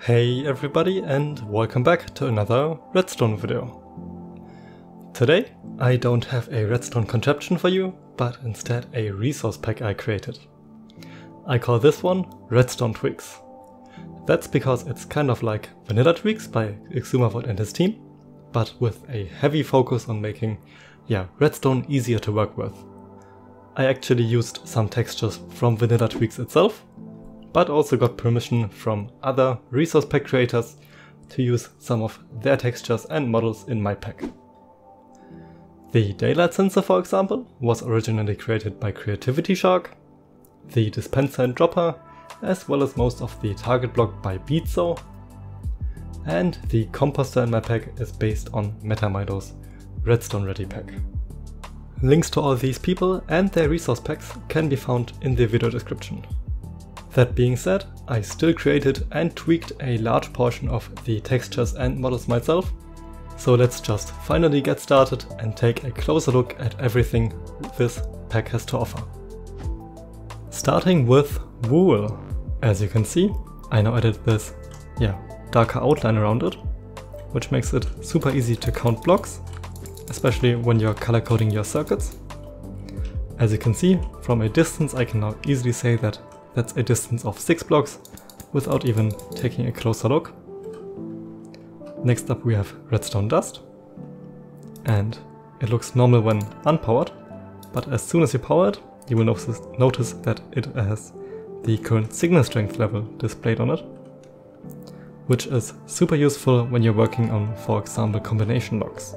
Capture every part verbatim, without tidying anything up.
Hey everybody, and welcome back to another Redstone video. Today I don't have a redstone contraption for you, but instead a resource pack I created. I call this one Redstone Tweaks. That's because it's kind of like Vanilla Tweaks by Exumavoid and his team, but with a heavy focus on making, yeah, redstone easier to work with. I actually used some textures from Vanilla Tweaks itself, but also got permission from other resource pack creators to use some of their textures and models in my pack. The daylight sensor, for example, was originally created by Creativity Shark, the dispenser and dropper, as well as most of the target block by Beatzo, and the composter in my pack is based on Metamido's Redstone Ready pack. Links to all these people and their resource packs can be found in the video description. That being said, I still created and tweaked a large portion of the textures and models myself, so let's just finally get started and take a closer look at everything this pack has to offer. Starting with Wool. As you can see, I now added this, yeah, darker outline around it, which makes it super easy to count blocks, especially when you're color coding your circuits. As you can see, from a distance I can now easily say that that's a distance of six blocks without even taking a closer look. Next up we have Redstone Dust, and it looks normal when unpowered, but as soon as you power it, you will notice, notice that it has the current signal strength level displayed on it, which is super useful when you're working on, for example, combination logs.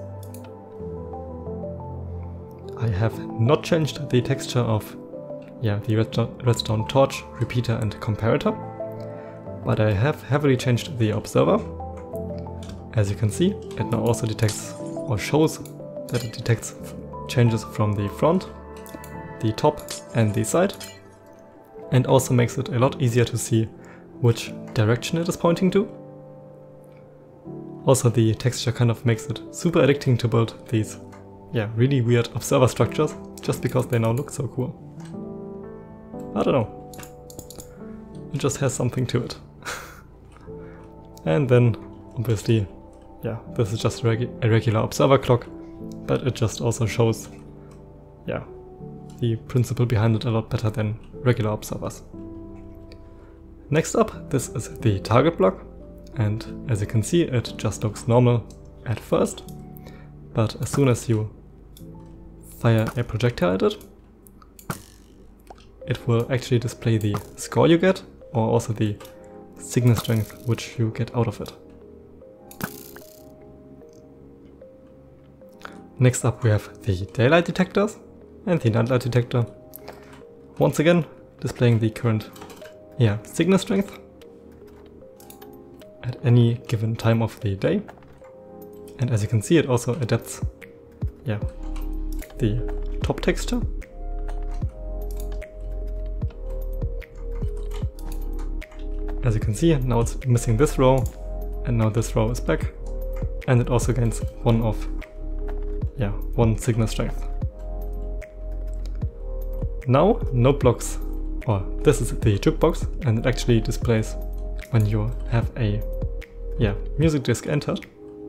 I have not changed the texture of yeah, the redstone, redstone torch, repeater and comparator, but I have heavily changed the observer. As you can see, it now also detects or shows that it detects changes from the front, the top and the side, and also makes it a lot easier to see which direction it is pointing to. Also, the texture kind of makes it super addicting to build these yeah, really weird observer structures, just because they now look so cool. I don't know, it just has something to it. And then, obviously, yeah, this is just a, regu a regular observer clock, but it just also shows, yeah, the principle behind it a lot better than regular observers. Next up, this is the target block, and as you can see, it just looks normal at first, but as soon as you fire a projectile at it, it will actually display the score you get, or also the signal strength which you get out of it. Next up we have the daylight detectors and the nightlight detector. Once again, displaying the current yeah, signal strength at any given time of the day. And as you can see, it also adapts yeah, the top texture. As you can see, now it's missing this row, and now this row is back, and it also gains one of, yeah, one signal strength. Now, no blocks, or this is the jukebox, and it actually displays when you have a, yeah, music disc entered.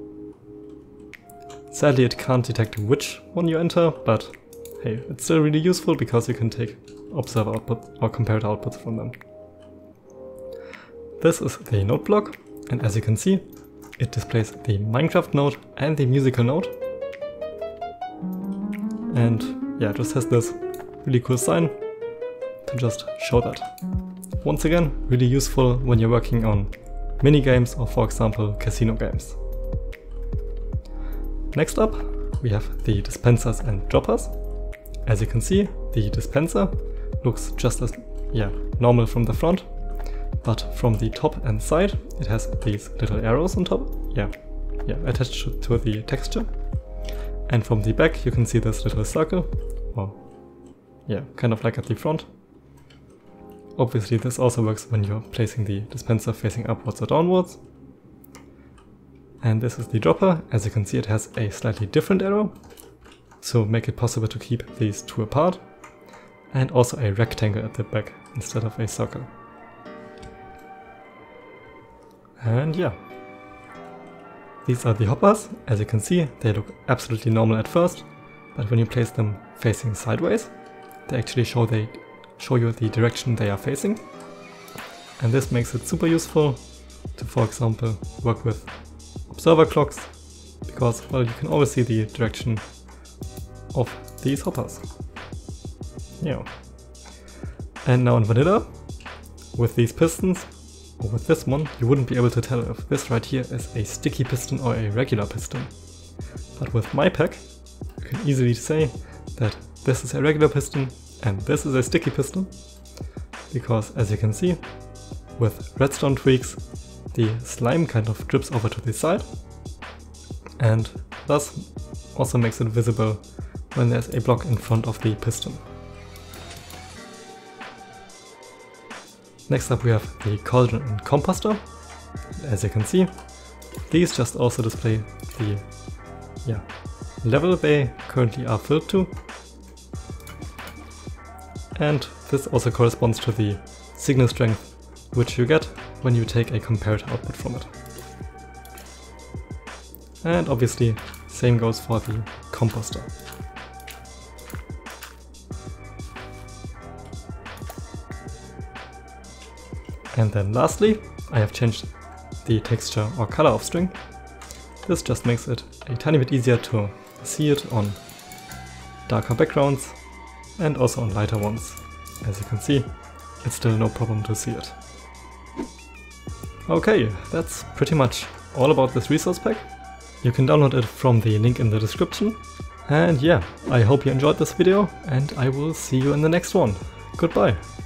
Sadly, it can't detect which one you enter, but hey, it's still really useful because you can take observer outputs or comparator outputs from them. This is the note block, and as you can see, it displays the Minecraft note and the musical note. And yeah, it just has this really cool sign to just show that. Once again, really useful when you're working on mini games or, for example, casino games. Next up, we have the dispensers and droppers. As you can see, the dispenser looks just as yeah, normal from the front, but from the top and side it has these little arrows on top, yeah, yeah, attached to the texture. And from the back you can see this little circle, or yeah, kind of like at the front. Obviously this also works when you're placing the dispenser facing upwards or downwards. And this is the dropper. As you can see, it has a slightly different arrow, so make it possible to keep these two apart, and also a rectangle at the back instead of a circle. And yeah. These are the hoppers. As you can see, they look absolutely normal at first, but when you place them facing sideways, they actually show they show you the direction they are facing. And this makes it super useful to, for example, work with observer clocks, because, well, you can always see the direction of these hoppers. Yeah. And now in vanilla, with these pistons, or with this one, you wouldn't be able to tell if this right here is a sticky piston or a regular piston. But with my pack, you can easily say that this is a regular piston and this is a sticky piston, because as you can see, with redstone tweaks, the slime kind of drips over to the side, and thus also makes it visible when there's a block in front of the piston. Next up we have the cauldron and composter. As you can see, these just also display the yeah, level they currently are filled to. And this also corresponds to the signal strength which you get when you take a comparator output from it. And obviously, same goes for the composter. And then lastly, I have changed the texture or color of string. This just makes it a tiny bit easier to see it on darker backgrounds and also on lighter ones. As you can see, it's still no problem to see it. Okay, that's pretty much all about this resource pack. You can download it from the link in the description. And yeah, I hope you enjoyed this video and I will see you in the next one. Goodbye.